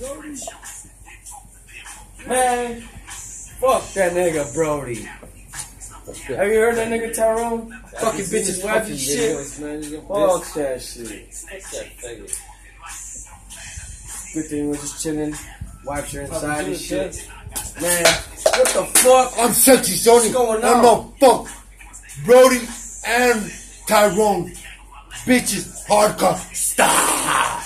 Man, fuck that nigga Brody. Have you heard that nigga Tyrone? Fucking bitches, wifey shit. Fuck that shit. Good thing we're just chilling. Wipes are inside and shit. Man, what the fuck? I'm sexy, Sony. What's going on? I'm gonna fuck Brody and Tyrone. Bitches, hardcore. Stop.